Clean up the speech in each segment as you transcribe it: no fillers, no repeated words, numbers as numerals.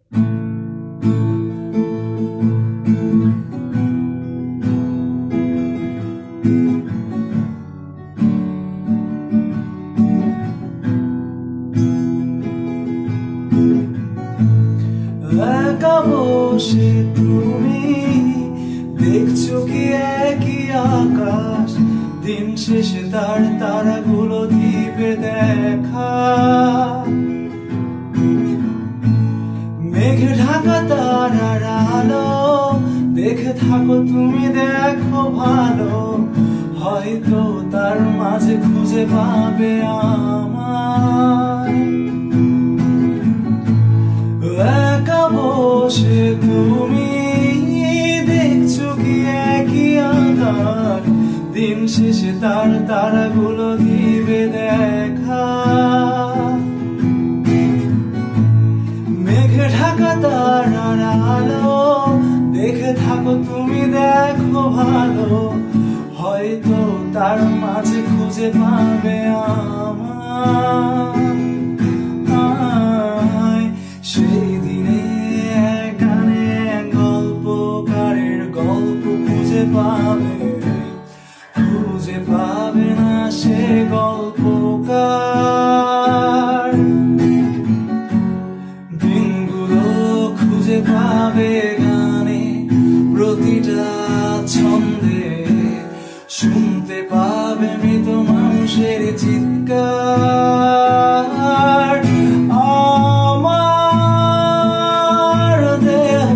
একা বসে তুমি দেখছো কি একই আকাশ, দিন শেষে তার তারাগুলো দিবে দেখা। মেঘে ঢাকা তারার আলো দেখে থাকো তুমি, দেখো ভালো, হয়তো তার মাঝে খুঁজে পাবে আমায়। একা বসে তুমি দেখছো কি একই আকাশ, দিন শেষে তার তারাগুলো দিবে দেখা। মেঘে ঢাকা তারার আলো দেখে থাকো তুমি, দেখো ভালো, হয়তো তার মাঝে খুঁজে পাবে আমায়। সেই দিনে গানে গল্পকারের গল্প খুঁজে পাবে না সে গল্পকার। দিনগুলো খুঁজে পাবে গানে প্রতিটা ছন্দে, শুনতে পাবে মৃত মানুষের চিৎকার। আমার দেহ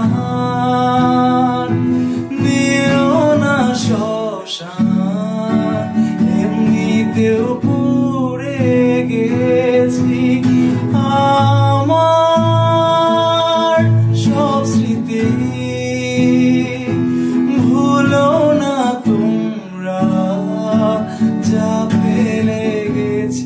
খান নিও না শ্মশান, এমনিতেও পুড়ে গেছি। আমার সব স্মৃতি ভুলো না তোমরা, যা ফেলে গেছি।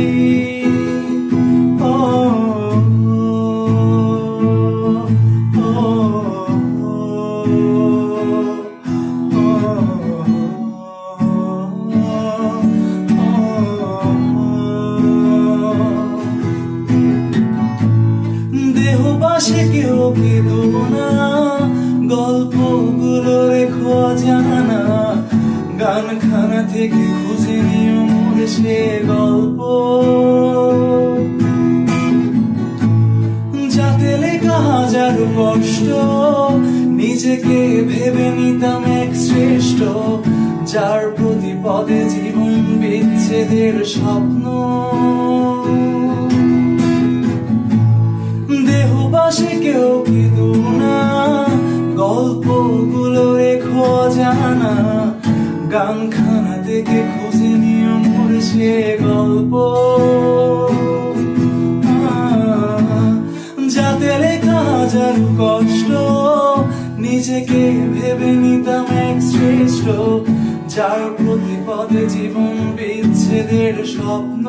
দেহবাসে কেউ কেঁদো না, গল্পগুলো রেখো জানা, গানখানা থেকে খুঁজে নিও মোর সে গল্প। যাতে লেখা হাজারো কষ্ট, নিজেকে ভেবে নিতাম এক শ্রেষ্ঠ, যার প্রতি পদে জীবন বিচ্ছেদের স্বপ্ন। দেহবাসে কেউ কেঁদো না, গল্পগুলো রেখো জানা, গানখানা থেকে খুঁজে নিও মোর সে গল্প। যাতে লেখা হাজারো কষ্ট, নিজেকে ভেবে নিতাম এক শ্রেষ্ঠ, যার প্রতি পদে জীবন বিচ্ছেদের স্বপ্ন।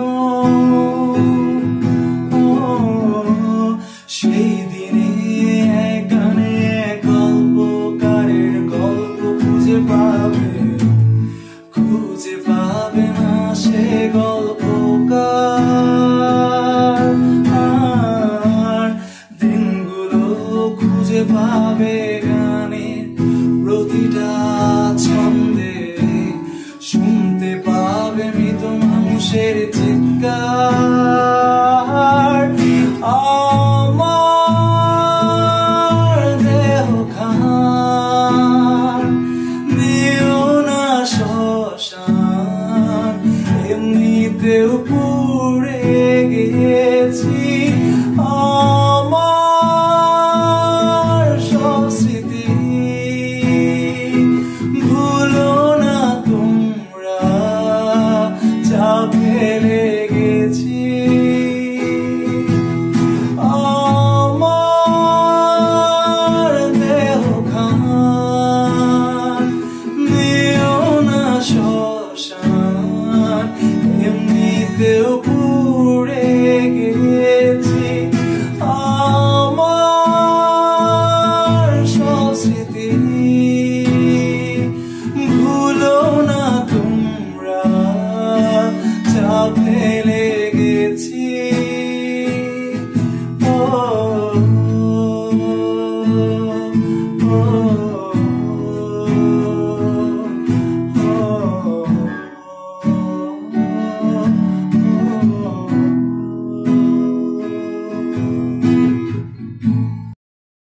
সেই দিনে গানে গল্পকারের গল্প খুঁজে পাবে না সে গল্পকার। দিনগুলো খুঁজে পাবে গানে প্রতিটা ছন্দে, শুনতে পাবে মৃত মানুষের চিৎকার। আমার গো